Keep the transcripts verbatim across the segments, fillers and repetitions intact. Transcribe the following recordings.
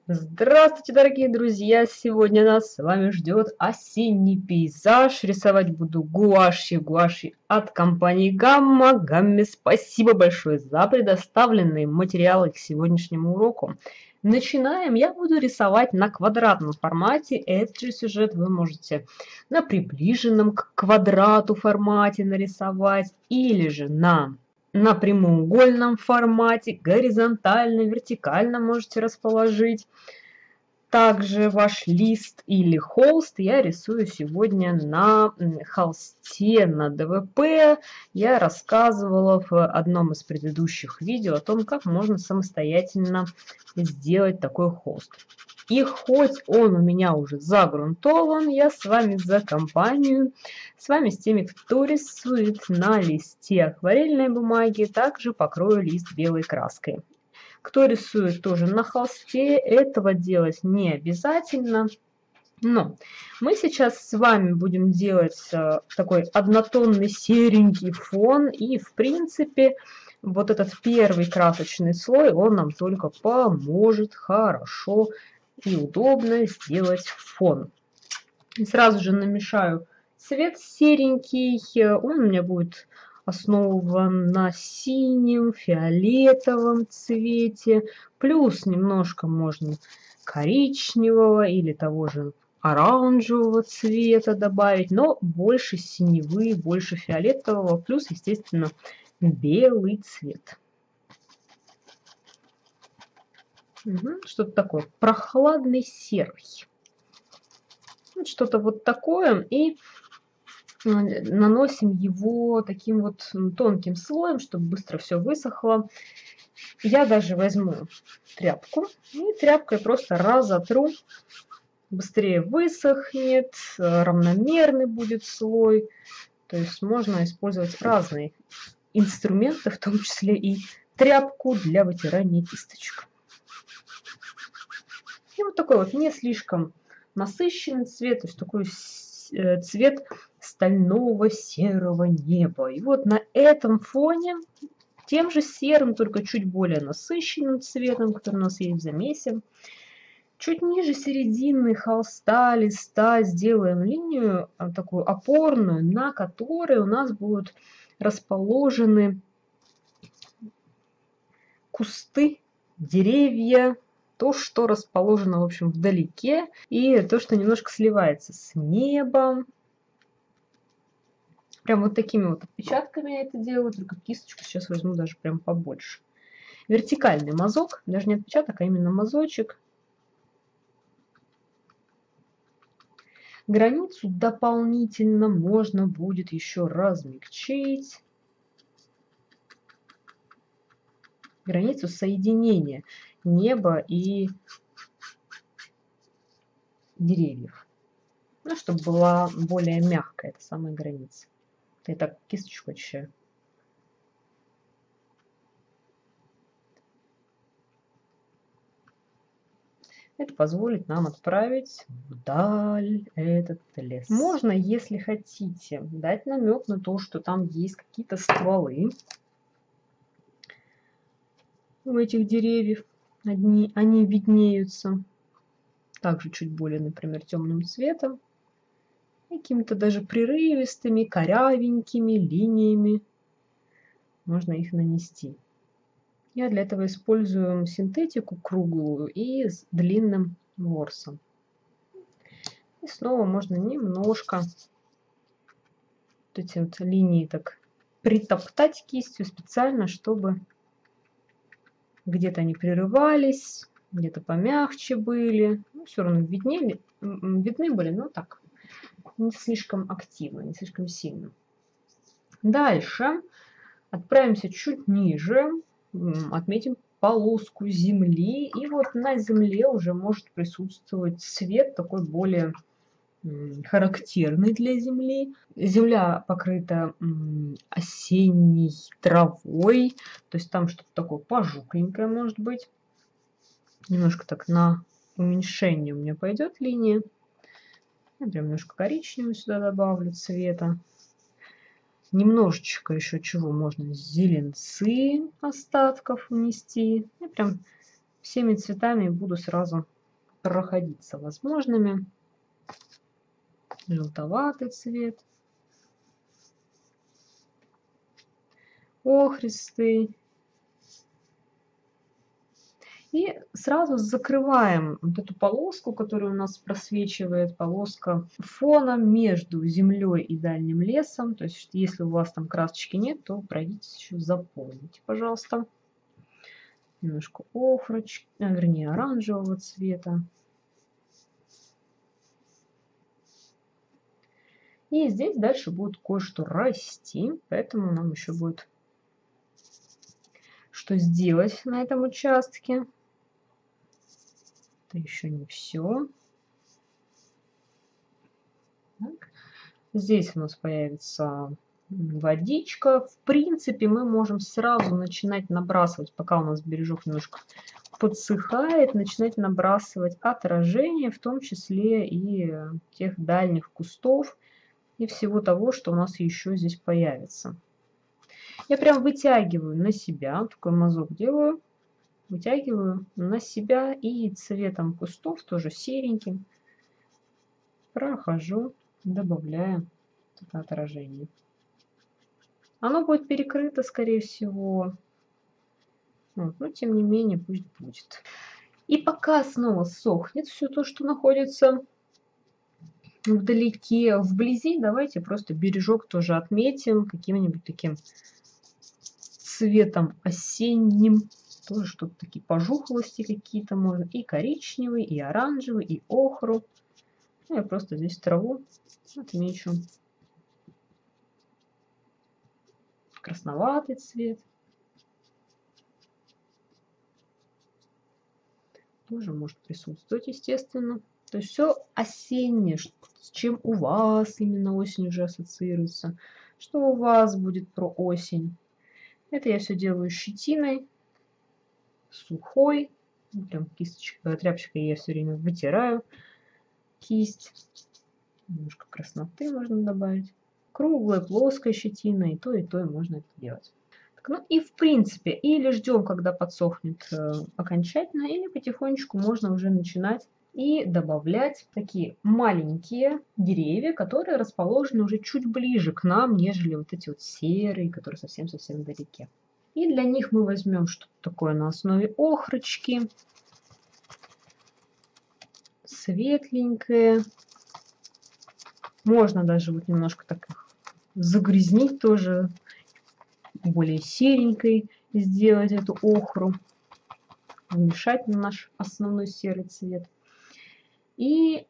Здравствуйте, дорогие друзья! Сегодня нас с вами ждет осенний пейзаж. Рисовать буду гуашью, гуашью от компании Гамма. Гамме спасибо большое за предоставленные материалы к сегодняшнему уроку. Начинаем. Я буду рисовать на квадратном формате. Этот же сюжет вы можете на приближенном к квадрату формате нарисовать или же на на прямоугольном формате, горизонтально, вертикально можете расположить. Также ваш лист или холст я рисую сегодня на холсте на дэ вэ пэ. Я рассказывала в одном из предыдущих видео о том, как можно самостоятельно сделать такой холст. И хоть он у меня уже загрунтован, я с вами за компанию, с вами с теми, кто рисует на листе акварельной бумаги, также покрою лист белой краской. Кто рисует тоже на холсте, этого делать не обязательно. Но мы сейчас с вами будем делать такой однотонный серенький фон. И в принципе вот этот первый красочный слой, он нам только поможет хорошо и удобно сделать фон. И сразу же намешаю цвет серенький. Он у меня будет основан на синем, фиолетовом цвете. Плюс немножко можно коричневого или того же оранжевого цвета добавить. Но больше синевы, больше фиолетового. Плюс, естественно, белый цвет. Угу, что-то такое. Прохладный серый. Что-то вот такое. И наносим его таким вот тонким слоем, чтобы быстро все высохло. Я даже возьму тряпку и тряпкой просто разотру. Быстрее высохнет, равномерный будет слой. То есть можно использовать разные инструменты, в том числе и тряпку для вытирания кисточек. И вот такой вот не слишком насыщенный цвет, то есть такой цвет стального серого неба. И вот на этом фоне тем же серым, только чуть более насыщенным цветом, который у нас есть в замесе, чуть ниже середины холста, листа сделаем линию такую опорную, на которой у нас будут расположены кусты, деревья, то, что расположено, в общем, вдалеке, и то, что немножко сливается с небом. Прям вот такими вот отпечатками я это делаю, только кисточку сейчас возьму даже прям побольше. Вертикальный мазок, даже не отпечаток, а именно мазочек. Границу дополнительно можно будет еще размягчить. Границу соединения неба и деревьев. Ну, чтобы была более мягкая эта самая граница. Я так кисточку очищаю. Это позволит нам отправить вдаль этот лес. Можно, если хотите, дать намек на то, что там есть какие-то стволы у этих деревьев. Одни, они виднеются также чуть более, например, темным цветом. Какими-то даже прерывистыми, корявенькими линиями можно их нанести. Я для этого использую синтетику круглую и с длинным ворсом. И снова можно немножко вот эти вот линии так притоптать кистью специально, чтобы где-то они прерывались, где-то помягче были. Ну, все равно виднели, видны были, но так, не слишком активно, не слишком сильно. Дальше отправимся чуть ниже, отметим полоску земли. И вот на земле уже может присутствовать цвет такой более характерный для земли. Земля покрыта осенней травой, то есть там что-то такое пожухленькое может быть. Немножко так на уменьшение у меня пойдет линия. Я прям немножко коричневого сюда добавлю цвета. Немножечко еще чего можно, зеленцы остатков внести. Я прям всеми цветами буду сразу проходиться возможными. Желтоватый цвет. Охристый. И сразу закрываем вот эту полоску, которая у нас просвечивает, полоска фона между землей и дальним лесом. То есть, если у вас там красочки нет, то пройдитесь еще заполните, пожалуйста. Немножко охрочки, а, вернее оранжевого цвета. И здесь дальше будет кое-что расти, поэтому нам еще будет что сделать на этом участке. Это еще не все. Так. Здесь у нас появится водичка. В принципе, мы можем сразу начинать набрасывать, пока у нас бережок немножко подсыхает, начинать набрасывать отражение, в том числе и тех дальних кустов и всего того, что у нас еще здесь появится. Я прям вытягиваю на себя, такой мазок делаю, вытягиваю на себя и цветом кустов, тоже сереньким, прохожу, добавляя это отражение. Оно будет перекрыто, скорее всего, вот, но тем не менее пусть будет. И пока снова сохнет все то, что находится вдалеке, вблизи, давайте просто бережок тоже отметим каким-нибудь таким цветом осенним. Тоже что-то такие пожухлости какие-то можно. И коричневый, и оранжевый, и охру. Ну, я просто здесь траву отмечу. Красноватый цвет. Тоже может присутствовать, естественно. То есть все осеннее, с чем у вас именно осень уже ассоциируется. Что у вас будет про осень. Это я все делаю щетиной, сухой. Прям кисточкой, тряпочкой я все время вытираю кисть. Немножко красноты можно добавить. Круглая, плоская щетина, и то, и то и можно это делать. Так, ну и в принципе, или ждем, когда подсохнет э, окончательно, или потихонечку можно уже начинать и добавлять такие маленькие деревья, которые расположены уже чуть ближе к нам, нежели вот эти вот серые, которые совсем-совсем вдалеке. И для них мы возьмем что-то такое на основе охрочки, светленькое. Можно даже вот немножко так загрязнить тоже, более серенькой сделать эту охру, вмешать на наш основной серый цвет. И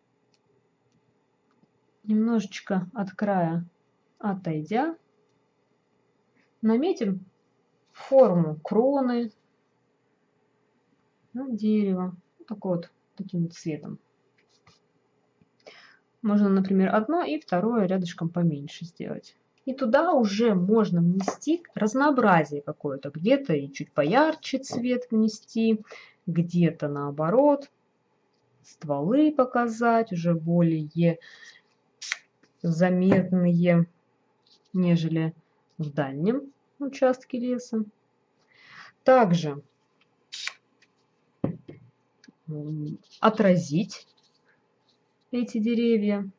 немножечко от края отойдя, наметим форму кроны дерева, такой вот таким вот цветом. Можно, например, одно и второе рядышком поменьше сделать. И туда уже можно внести разнообразие какое-то. Где-то и чуть поярче цвет внести, где-то наоборот. Стволы показать, уже более заметные, нежели в дальнем участке леса. Также отразить эти деревья,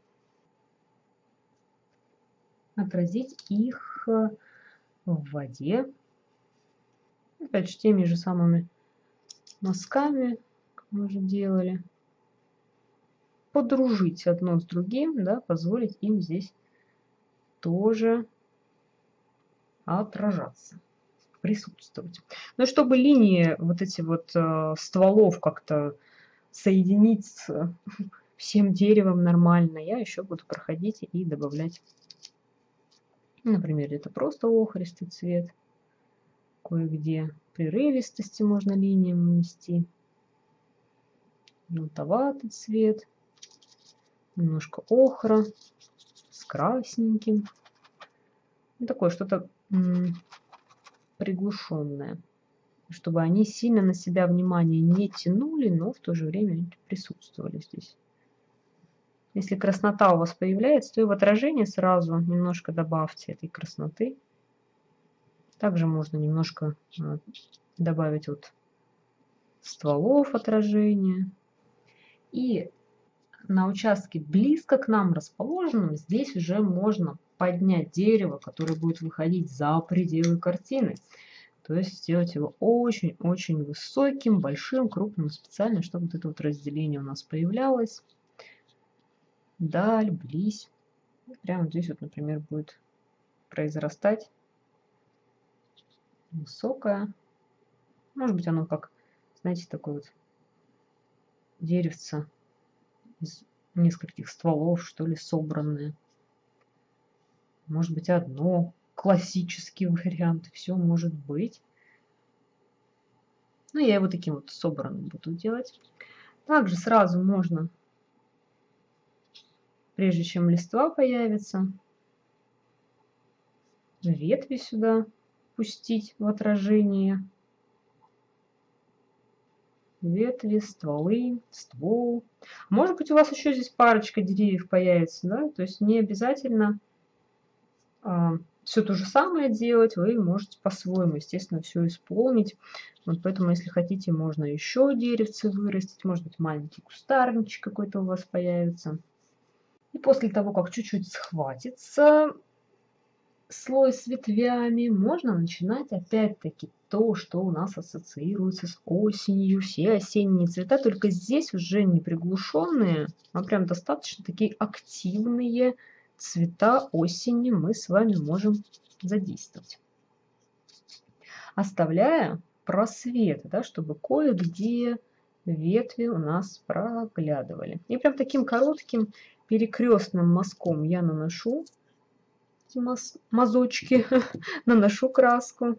отразить их в воде, опять же теми же самыми мазками, как мы уже делали, подружить одно с другим, да, позволить им здесь тоже отражаться, присутствовать. Но чтобы линии вот эти вот э, стволов как-то соединить с всем деревом нормально, я еще буду проходить и добавлять, например, это просто охристый цвет, кое-где прерывистости можно линиям внести, желтоватый цвет, немножко охра с красненьким, ну, такое что-то приглушенное, чтобы они сильно на себя внимание не тянули, но в то же время присутствовали здесь. Если краснота у вас появляется, то и в отражении сразу немножко добавьте этой красноты. Также можно немножко добавить вот стволов отражения. И на участке близко к нам расположенном здесь уже можно поднять дерево, которое будет выходить за пределы картины. То есть сделать его очень-очень высоким, большим, крупным, специально, чтобы вот это вот разделение у нас появлялось. Даль, близь. Прямо здесь вот, например, будет произрастать высокое. Может быть, оно как, знаете, такое вот деревце из нескольких стволов, что ли, собранное. Может быть, одно. Классический вариант. Все может быть. Ну, я его таким вот собранным буду делать. Также сразу можно, прежде чем листва появится, ветви сюда пустить в отражение. Ветви, стволы, ствол. Может быть, у вас еще здесь парочка деревьев появится, да? То есть не обязательно а, все то же самое делать, вы можете по-своему, естественно, все исполнить. Вот поэтому, если хотите, можно еще деревце вырастить, может быть, маленький кустарничек какой-то у вас появится. И после того, как чуть-чуть схватится слой с ветвями, можно начинать опять-таки то, что у нас ассоциируется с осенью, все осенние цвета, только здесь уже не приглушенные, а прям достаточно такие активные цвета осени мы с вами можем задействовать. Оставляя просветы, да, чтобы кое-где ветви у нас проглядывали. И прям таким коротким перекрестным мазком я наношу мазочки, наношу краску.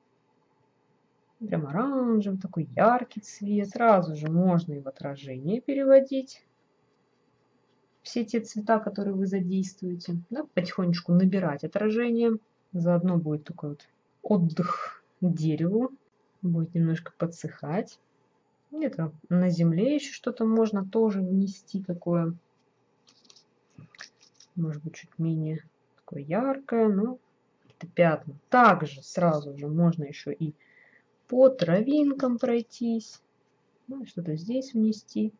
Прям оранжевый, такой яркий цвет. Сразу же можно и в отражение переводить все те цвета, которые вы задействуете. Да, потихонечку набирать отражение. Заодно будет такой вот отдых дереву. Будет немножко подсыхать. Где-то на земле еще что-то можно тоже внести такое. Может быть, чуть менее такое яркое, но какие-то пятна. Также сразу же можно еще и по травинкам пройтись. Ну, что-то здесь внести.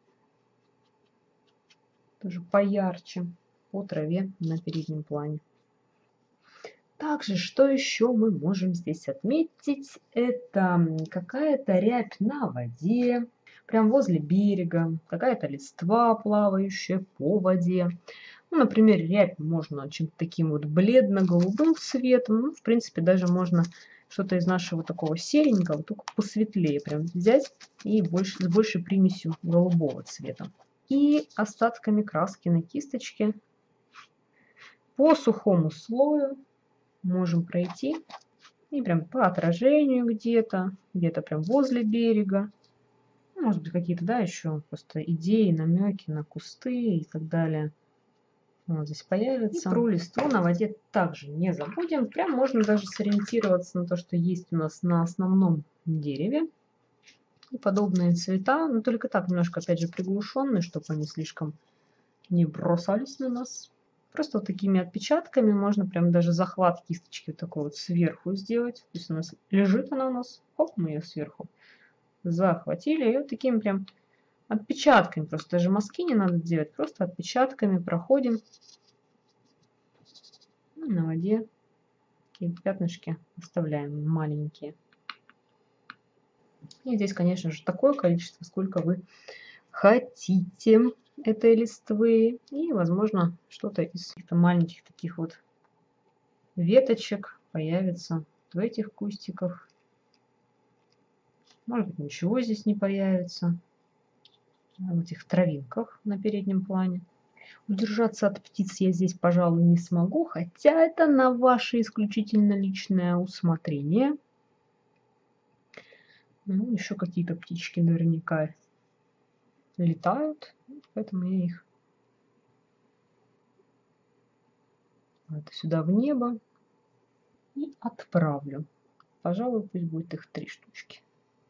Тоже поярче. По траве на переднем плане. Также, что еще мы можем здесь отметить? Это какая-то рябь на воде. Прям возле берега. Какая-то листва, плавающая по воде. Ну, например, рябь можно чем-то таким вот бледно-голубым цветом. Ну, в принципе, даже можно что-то из нашего такого серенького, только посветлее прям взять и больше, с большей примесью голубого цвета. И остатками краски на кисточке по сухому слою можем пройти и прям по отражению где-то, где-то прям возле берега. Может быть, какие-то, да, еще просто идеи, намеки на кусты и так далее. Вот здесь появится. И про листву на воде также не забудем. Прям можно даже сориентироваться на то, что есть у нас на основном дереве. И подобные цвета, но только так немножко, опять же, приглушенные, чтобы они слишком не бросались на нас. Просто вот такими отпечатками можно прям даже захват кисточки вот такой вот сверху сделать. То есть у нас лежит она у нас, хоп, мы ее сверху захватили. И вот такими прям отпечатками, просто даже мазки не надо делать, просто отпечатками проходим на воде. Такие пятнышки оставляем маленькие. И здесь, конечно же, такое количество, сколько вы хотите этой листвы. И, возможно, что-то из каких-то маленьких таких вот веточек появится в этих кустиках. Может быть, ничего здесь не появится. В этих травинках на переднем плане. Удержаться от птиц я здесь, пожалуй, не смогу, хотя это на ваше исключительно личное усмотрение. Ну, еще какие-то птички наверняка летают, поэтому я их вот сюда в небо и отправлю. Пожалуй, пусть будет их три штучки.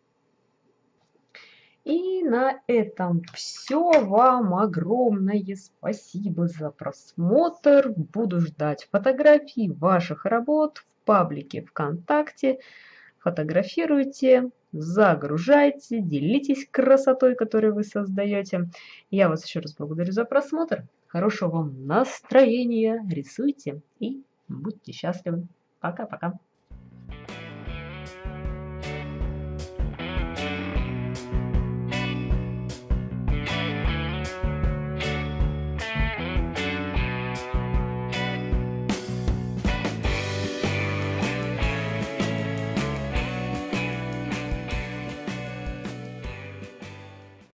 И на этом все. Вам огромное спасибо за просмотр. Буду ждать фотографий ваших работ в паблике ВКонтакте, фотографируйте, загружайте, делитесь красотой, которую вы создаете. Я вас еще раз благодарю за просмотр. Хорошего вам настроения, рисуйте и будьте счастливы. Пока-пока.